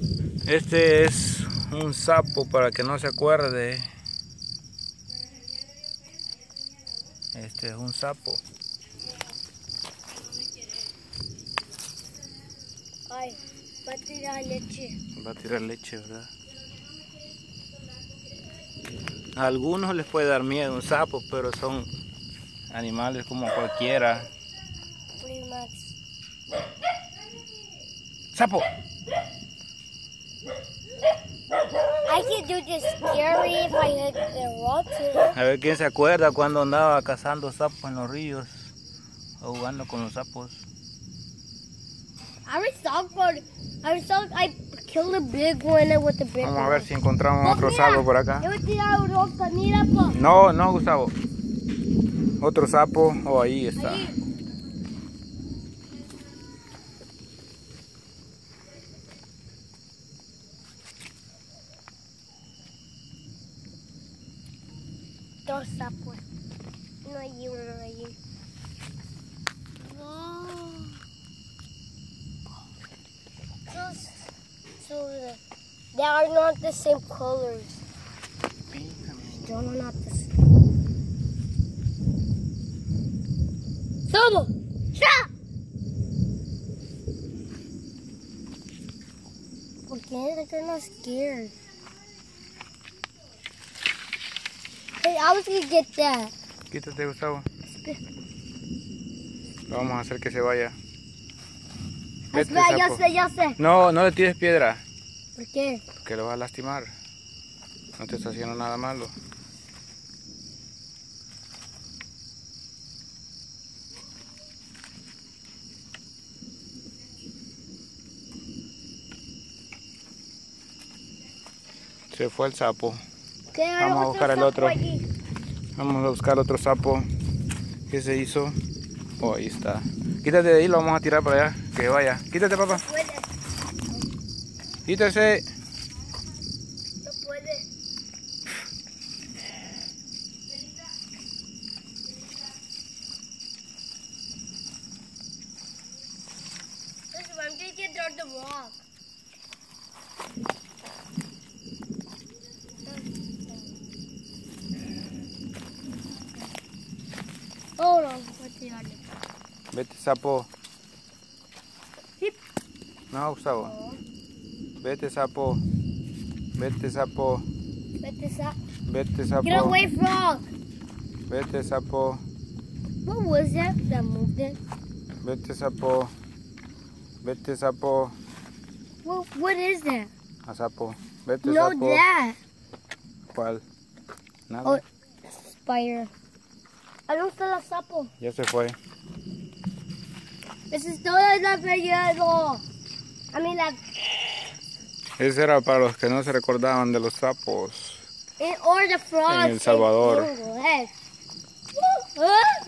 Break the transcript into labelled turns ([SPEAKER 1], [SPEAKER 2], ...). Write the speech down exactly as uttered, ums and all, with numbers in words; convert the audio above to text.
[SPEAKER 1] Este es un sapo para que no se acuerde. Este es un sapo.
[SPEAKER 2] Ay, va a tirar leche.
[SPEAKER 1] Va a tirar leche, ¿verdad? A algunos les puede dar miedo un sapo, pero son animales como cualquiera.
[SPEAKER 2] Primax.
[SPEAKER 1] ¡Sapo!
[SPEAKER 2] I can do this scary if I hit the water.
[SPEAKER 1] A ver quién se acuerda cuando andaba cazando sapos en los ríos o jugando con los sapos.
[SPEAKER 2] I was so good. I was so I killed a big one with the big one.
[SPEAKER 1] Vamos a ver si encontramos
[SPEAKER 2] Oh,
[SPEAKER 1] otro
[SPEAKER 2] mira,
[SPEAKER 1] sapo por acá.
[SPEAKER 2] yo voy a tirar un roca, mira, po.
[SPEAKER 1] No, no, Gustavo. Otro sapo. Oh, ahí está.
[SPEAKER 2] Ahí. Dos sapos. Uno allí, uno allí. Oh. Those, so the, they are not the same colors. They are not the same. Sabo! ¡Ya! ¿Por qué they're not scared? Hey, I was gonna get that.
[SPEAKER 1] Quítate, Gustavo. Vamos a hacer que se vaya. Vete,
[SPEAKER 2] Espera, yo
[SPEAKER 1] sapo.
[SPEAKER 2] sé, yo sé.
[SPEAKER 1] No, no le tires piedra,
[SPEAKER 2] ¿Por qué?
[SPEAKER 1] porque lo vas a lastimar. No te está haciendo nada malo. Se fue el sapo.
[SPEAKER 2] ¿Qué?
[SPEAKER 1] Vamos a buscar el
[SPEAKER 2] sapo
[SPEAKER 1] otro.
[SPEAKER 2] allí.
[SPEAKER 1] Vamos a buscar otro sapo que se hizo. Oh, ahí está. Quítate de ahí, lo vamos a tirar para allá. Que vaya. Quítate, papá.
[SPEAKER 2] No puede,
[SPEAKER 1] Quítese.
[SPEAKER 2] no puede. Listen, I'm gonna get through the rock. Oh no, voy a tirarle.
[SPEAKER 1] Vete, sapo.
[SPEAKER 2] Hip.
[SPEAKER 1] No, Gustavo.
[SPEAKER 2] Oh,
[SPEAKER 1] Vete, sapo. Vete, sapo.
[SPEAKER 2] vete sa-
[SPEAKER 1] Vete, sapo.
[SPEAKER 2] Get away, frog!
[SPEAKER 1] Vete, sapo.
[SPEAKER 2] What was that that moved it?
[SPEAKER 1] Vete, sapo. Vete, sapo.
[SPEAKER 2] What, what is that?
[SPEAKER 1] A sapo. Vete,
[SPEAKER 2] No,
[SPEAKER 1] sapo.
[SPEAKER 2] that.
[SPEAKER 1] ¿Cuál? Nada.
[SPEAKER 2] Oh, spider. I don't feel a sapo.
[SPEAKER 1] Ya se fue.
[SPEAKER 2] This is toda la periodo. I mean, like,
[SPEAKER 1] Ese era para los que no se recordaban de los sapos.
[SPEAKER 2] or the frogs.
[SPEAKER 1] En El Salvador.
[SPEAKER 2] Hey.